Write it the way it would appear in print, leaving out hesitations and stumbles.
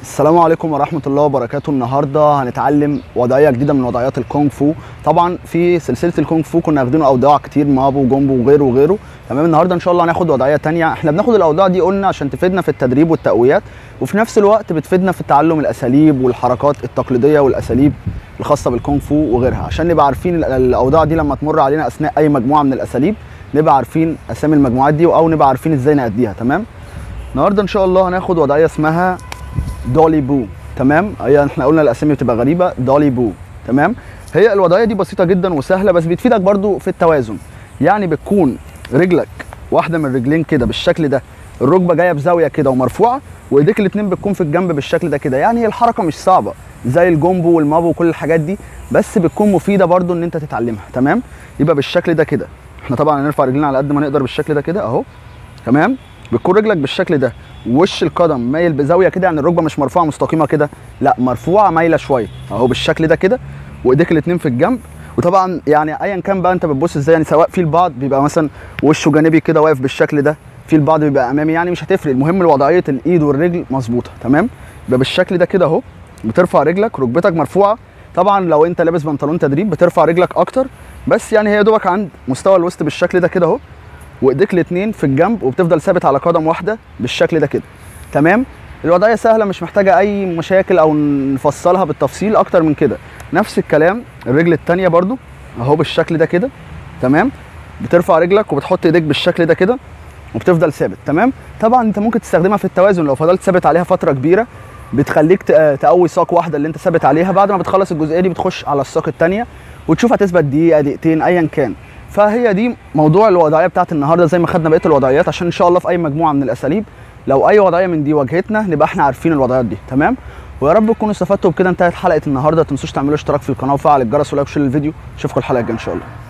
السلام عليكم ورحمة الله وبركاته. النهارده هنتعلم وضعية جديدة من وضعيات الكونغ فو. طبعا في سلسلة الكونغ فو كنا واخدينه أوضاع كتير، مابو وجومبو وغيره. تمام، النهارده إن شاء الله هناخد وضعية تانية. احنا بناخد الأوضاع دي قلنا عشان تفيدنا في التدريب والتقويات، وفي نفس الوقت بتفيدنا في تعلم الأساليب والحركات التقليدية والأساليب الخاصة بالكونغ فو وغيرها، عشان نبقى عارفين الأوضاع دي لما تمر علينا أثناء أي مجموعة من الأساليب نبقى عارفين أسامي المجموعات دي أو نبقى عارفين إزاي نأديها. تمام، النهارده إن شاء الله هناخد وضعية اسمها دولي بو. تمام، هي احنا قلنا الاسامي بتبقى غريبه. دولي بو. تمام، هي الوضعيه دي بسيطه جدا وسهله، بس بتفيدك برضو في التوازن. يعني بتكون رجلك واحده من الرجلين كده بالشكل ده، الركبه جايه بزاويه كده ومرفوعه، وايديك الاثنين بتكون في الجنب بالشكل ده كده. يعني هي الحركه مش صعبه زي الجومبو والمابو وكل الحاجات دي، بس بتكون مفيده برضو ان انت تتعلمها. تمام، يبقى بالشكل ده كده. احنا طبعا هنرفع رجلنا على قد ما نقدر بالشكل ده كده اهو. تمام، بتكون رجلك بالشكل ده، وش القدم مايل بزاويه كده، يعني الركبه مش مرفوعه مستقيمه كده، لا مرفوعه مايله شويه اهو بالشكل ده كده، وايديك الاثنين في الجنب. وطبعا يعني ايا كان بقى انت بتبص ازاي، يعني سواء في البعض بيبقى مثلا وشه جانبي كده واقف بالشكل ده، في البعض بيبقى امامي، يعني مش هتفرق، المهم الوضعيه الايد والرجل مظبوطه. تمام، يبقى بالشكل ده كده اهو، بترفع رجلك، ركبتك مرفوعه. طبعا لو انت لابس بنطلون تدريب بترفع رجلك اكتر، بس يعني هي دوبك عند مستوى الوسط بالشكل ده كده اهو، وايديك الاثنين في الجنب، وبتفضل ثابت على قدم واحده بالشكل ده كده. تمام، الوضعيه سهله مش محتاجه اي مشاكل او نفصلها بالتفصيل اكتر من كده. نفس الكلام الرجل الثانيه برضو اهو بالشكل ده كده. تمام، بترفع رجلك وبتحط ايديك بالشكل ده كده وبتفضل ثابت. تمام، طبعا انت ممكن تستخدمها في التوازن، لو فضلت ثابت عليها فتره كبيره بتخليك تقوي ساق واحده اللي انت ثابت عليها. بعد ما بتخلص الجزئيه دي بتخش على الساق الثانيه وتشوف هتثبت دقيقه دقيقتين ايا كان. فهي دي موضوع الوضعيه بتاعت النهارده، زي ما خدنا بقيه الوضعيات، عشان ان شاء الله في اي مجموعه من الاساليب لو اي وضعيه من دي واجهتنا نبقى احنا عارفين الوضعيات دي. تمام، ويا رب تكونوا استفدتوا. بكده انتهت حلقه النهارده. ما تنسوش تعملوا اشتراك في القناه وفعل الجرس ولايك وشير الفيديو. اشوفكم الحلقه الجايه ان شاء الله.